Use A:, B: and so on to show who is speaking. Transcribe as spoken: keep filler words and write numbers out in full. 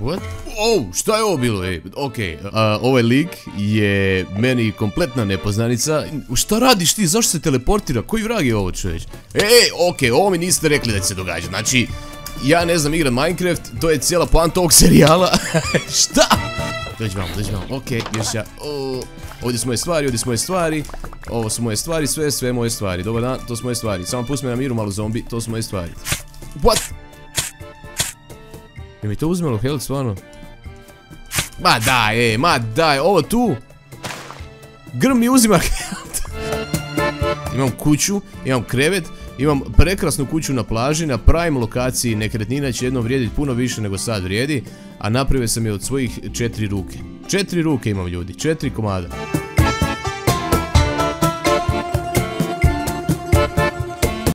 A: What? Oh, šta je ovo bilo? Ej, okej, ovaj lik je meni kompletna nepoznanica. Šta radiš ti? Zašto se teleportira? Koji vrag je ovo, čovječ? Ej, okej, ovo mi niste rekli da će se događati. Znači, ja ne znam igrat Minecraft, to je cijela poanta ovog serijala. Šta? Dođi vam, dođi vam, okej, još ja. Ovdje su moje stvari, ovdje su moje stvari. Ovo su moje stvari, sve, sve moje stvari. Dobar dan, to su moje stvari. Samo pusti me na miru, malo zombi, to su moje stvari. What? Je mi to uzmelo health, stvarno? Ma daj, ej, ma daj, ovo tu Grm mi uzima health. Imam kuću, imam krevet, imam prekrasnu kuću na plaži, na prime lokaciji. Nekretnina će jednom vrijediti puno više nego sad vrijedi. A napravio sam je od svojih četiri ruke. Četiri ruke imam, ljudi, četiri komada.